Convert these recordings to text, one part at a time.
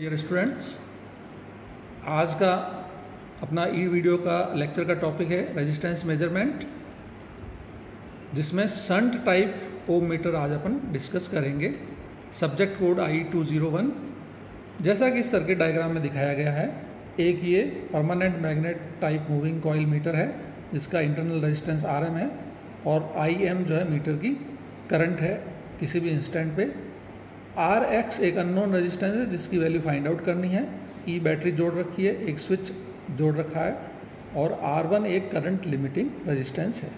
Dear students, आज का अपना ई वीडियो का लेक्चर का टॉपिक है रेजिस्टेंस मेजरमेंट, जिसमें शंट टाइप ओम मीटर आज अपन डिस्कस करेंगे। Subject code I201। जैसा कि इस सर्किट डायग्राम में दिखाया गया है, एक ये permanent magnet type moving coil meter है जिसका इंटरनल रेजिस्टेंस RM है और IM जो है मीटर की करंट है किसी भी इंस्टेंट पे। RX एक अननोन रेजिस्टेंस है जिसकी वैल्यू फाइंड आउट करनी है। E बैटरी जोड़ रखी है, एक स्विच जोड़ रखा है और R1 एक करंट लिमिटिंग रेजिस्टेंस है।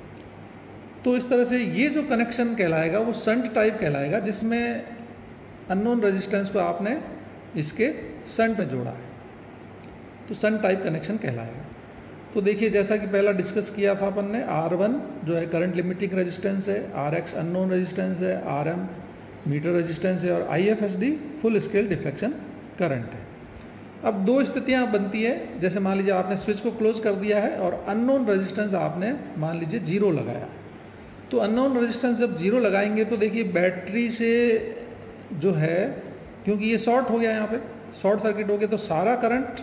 तो इस तरह से ये जो कनेक्शन कहलाएगा वो शंट टाइप कहलाएगा, जिसमें अननोन रेजिस्टेंस को आपने इसके शंट में जोड़ा है, तो शंट टाइप कनेक्शन कहलाएगा। तो देखिए, जैसा कि पहला डिस्कस किया था अपन ने, R1 जो है करंट लिमिटिंग रेजिस्टेंस है, RX अननोन रेजिस्टेंस है, RM मीटर रेजिस्टेंस है और IFSD full scale deflection current है। अब दो स्थितियां बनती है, जैसे मान लीजिए आपने स्विच को क्लोज कर दिया है और अननोन रेजिस्टेंस आपने मान लीजिए 0 लगाया। तो अननोन रेजिस्टेंस जब 0 लगाएंगे तो देखिए बैटरी से जो है, क्योंकि ये शॉर्ट हो गया, यहाँ पे शॉर्ट सर्किट हो गया, तो सारा करंट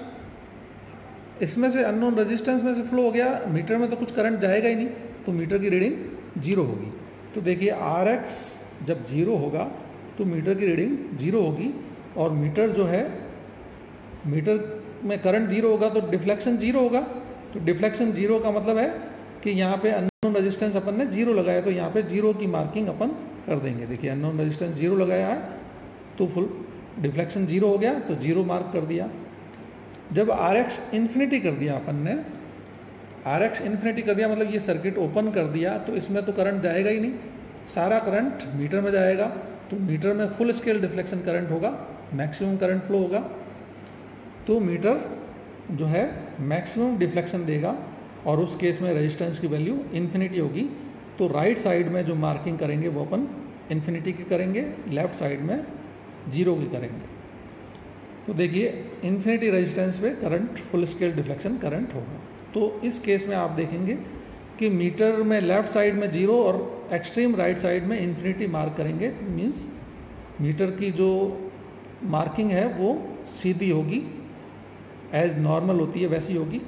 इसमें से अननोन रेजिस्टेंस में से फ्लो हो गया। मीटर में तो कुछ करंट जाएगा ही नहीं, तो मीटर की रीडिंग 0 होगी। तो देखिए RX जब 0 होगा तो मीटर की रीडिंग 0 होगी और मीटर जो है, मीटर में करंट 0 होगा तो डिफ्लेक्शन 0 होगा। तो डिफ्लेक्शन 0 का मतलब है कि यहाँ पे अननोन रेजिस्टेंस अपन ने 0 लगाया, तो यहाँ पे 0 की मार्किंग अपन कर देंगे। देखिए अननोन रेजिस्टेंस 0 लगाया है तो फुल डिफ्लेक्शन 0 हो गया, तो 0 मार्क कर दिया। जब RX इन्फिनिटी कर दिया अपन ने, RX इन्फिनिटी कर दिया मतलब ये सर्किट ओपन कर दिया, तो इसमें तो करंट जाएगा ही नहीं, सारा करंट मीटर में जाएगा। तो मीटर में फुल स्केल डिफ्लेक्शन करंट होगा, मैक्सिमम करंट फ्लो होगा। तो मीटर जो है मैक्सिमम डिफ्लेक्शन देगा और उस केस में रेजिस्टेंस की वैल्यू इन्फिनिटी होगी। तो राइट साइड में जो मार्किंग करेंगे वो अपन इन्फिनिटी की करेंगे, लेफ्ट साइड में 0 की करेंगे। तो देखिए इन्फिनिटी रेजिस्टेंस पे current full scale deflection current होगा। तो इस केस में आप देखेंगे कि मीटर में लेफ्ट साइड में 0 और एक्सट्रीम राइट साइड में इन्फिनिटी मार्क करेंगे। मीन्स मीटर की जो मार्किंग है वो सीधी होगी, एज नॉर्मल होती है वैसी होगी।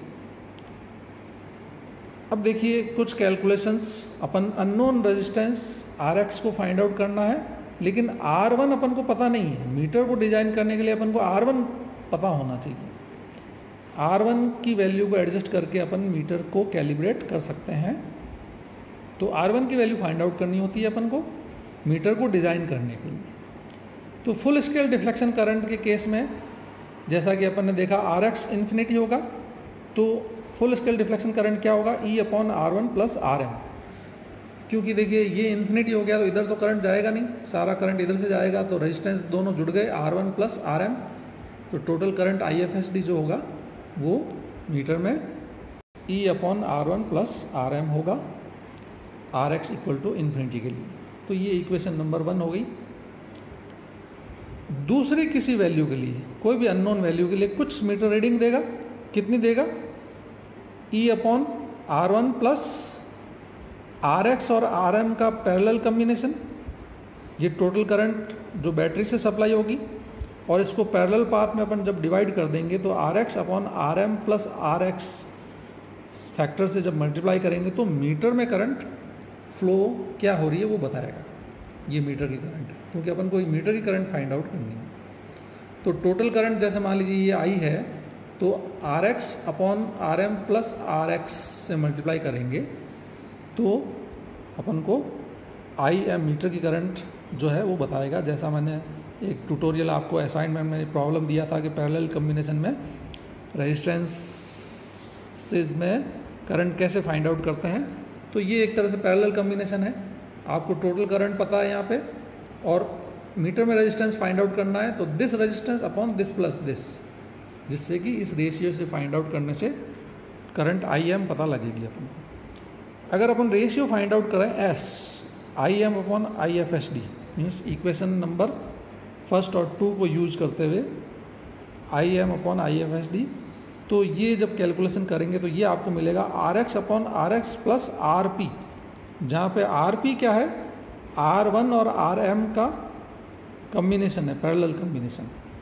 अब देखिए कुछ कैलकुलेशंस, अपन अननोन रेजिस्टेंस RX को फाइंड आउट करना है, लेकिन R1 अपन को पता नहीं है। मीटर को डिजाइन करने के लिए अपन को R1 पता होना चाहिए। R1 की वैल्यू को एडजस्ट करके अपन मीटर को कैलिब्रेट कर सकते हैं। तो R1 की वैल्यू फाइंड आउट करनी होती है अपन को मीटर को डिज़ाइन करने के लिए। तो फुल स्केल डिफ्लेक्शन करंट के केस में जैसा कि अपन ने देखा RX इन्फिनिटी होगा, तो फुल स्केल डिफ्लेक्शन करंट क्या होगा, E/R1 + RM। क्योंकि देखिए ये इन्फिनिटी हो गया तो इधर तो करंट जाएगा नहीं, सारा करंट इधर से जाएगा, तो रेजिस्टेंस दोनों जुड़ गए, R1 + RM। तो टोटल करंट IFSD जो होगा वो मीटर में E/R1 + RM होगा, RX = इन्फिनिटी के लिए। तो ये इक्वेशन नंबर 1 हो गई। दूसरी किसी वैल्यू के लिए, कोई भी अननोन वैल्यू के लिए कुछ मीटर रीडिंग देगा, कितनी देगा, E/R1 + RX और RM का पैरेलल कॉम्बिनेशन। ये टोटल करंट जो बैटरी से सप्लाई होगी, और इसको पैरेलल पाथ में अपन जब डिवाइड कर देंगे तो RX/RM + RX फैक्टर से जब मल्टीप्लाई करेंगे तो मीटर में करंट फ्लो क्या हो रही है वो बताएगा। ये मीटर की करंट है, क्योंकि अपन को मीटर की करंट फाइंड आउट करनी है। तो टोटल करंट जैसे मान लीजिए ये I है, तो RX/RM + RX से मल्टीप्लाई करेंगे तो अपन को IM मीटर की करंट जो है वो बताएगा। जैसा मैंने एक ट्यूटोरियल आपको असाइनमेंट में प्रॉब्लम दिया था कि पैरेलल कॉम्बिनेशन में रेजिस्टेंसेस में करंट कैसे फाइंड आउट करते हैं। तो ये एक तरह से पैरेलल कॉम्बिनेशन है। आपको टोटल करंट पता है यहाँ पे, और मीटर में रेजिस्टेंस फाइंड आउट करना है, तो this resistance upon this plus this, जिससे कि इस रेशियो से फाइंड आउट करने से करंट IM पता लगेगी अपन को। अगर अपन रेशियो फाइंड आउट करें S IM/IFSD, means equation number 1 और 2 को यूज करते हुए IM/IFSD, तो ये जब कैलकुलेशन करेंगे तो ये आपको मिलेगा RX/RX + RP, जहाँ पे RP क्या है, R1 और RM का कॉम्बिनेशन है, पैरेलल कॉम्बिनेशन।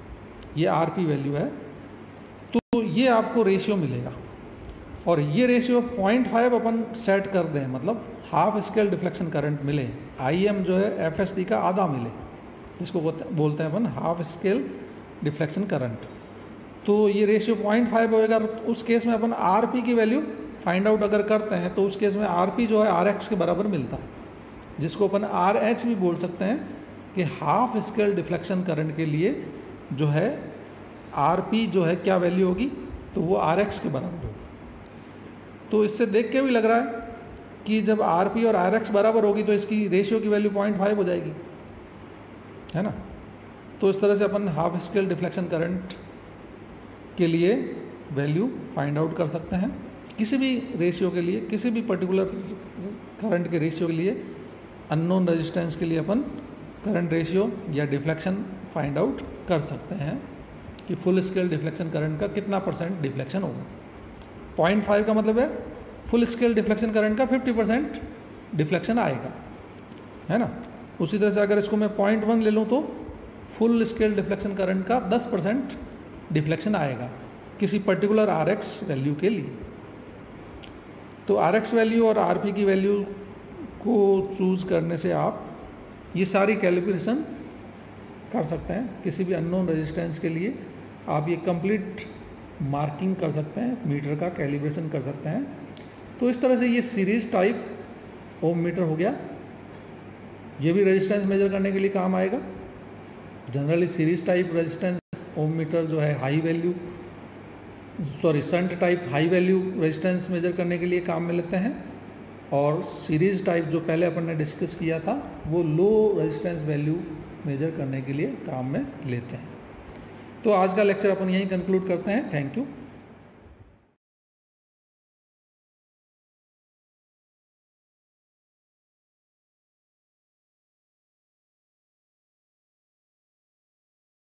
ये आरपी वैल्यू है, तो ये आपको रेशियो मिलेगा। और ये रेशियो 0.5 अपन सेट कर दें, मतलब हाफ स्केल डिफ्लेक्शन करंट मिले, IM जो है FSD का आधा मिले, जिसको बोलते हैं अपन हाफ स्केल डिफ्लेक्शन करंट। तो ये रेशियो 0.5 होएगा। उस केस में अपन RP की वैल्यू फाइंड आउट अगर करते हैं तो उस केस में RP जो है RX के बराबर मिलता है, जिसको अपन RH भी बोल सकते हैं कि हाफ स्केल डिफ्लेक्शन करंट के लिए जो है RP जो है क्या वैल्यू होगी, तो वो RX के बराबर होगी। तो इससे देख के भी लग रहा है कि जब RP और RX बराबर होगी तो इसकी रेशियो की वैल्यू 0.5 हो जाएगी, है ना। तो इस तरह से अपन हाफ स्केल डिफ्लेक्शन करंट के लिए वैल्यू फाइंड आउट कर सकते हैं। किसी भी रेशियो के लिए, किसी भी पर्टिकुलर करंट के रेशियो के लिए, अननोन रेजिस्टेंस के लिए अपन करंट रेशियो या डिफ्लेक्शन फाइंड आउट कर सकते हैं कि फुल स्केल डिफ्लेक्शन करंट का कितना % डिफ्लेक्शन होगा। 0.5 का मतलब है फुल स्केल डिफ्लेक्शन करंट का 50% डिफ्लेक्शन आएगा, है ना। उसी तरह से अगर इसको मैं 0.1 ले लूँ तो फुल स्केल डिफ्लेक्शन करंट का 10% डिफ्लेक्शन आएगा किसी पर्टिकुलर RX वैल्यू के लिए। तो RX वैल्यू और RP की वैल्यू को चूज़ करने से आप ये सारी कैलिब्रेशन कर सकते हैं। किसी भी अननोन रेजिस्टेंस के लिए आप ये कंप्लीट मार्किंग कर सकते हैं, मीटर का कैलिब्रेशन कर सकते हैं। तो इस तरह से ये सीरीज टाइप ओम मीटर हो गया। ये भी रेजिस्टेंस मेजर करने के लिए काम आएगा। Generally series type resistance ohm meter जो है shunt type high value resistance measure करने के लिए काम में लेते हैं, और सीरीज टाइप जो पहले अपन ने डिस्कस किया था वो लो रेजिस्टेंस वैल्यू मेजर करने के लिए काम में लेते हैं। तो आज का लेक्चर अपन यहीं कंक्लूड करते हैं। Thank you.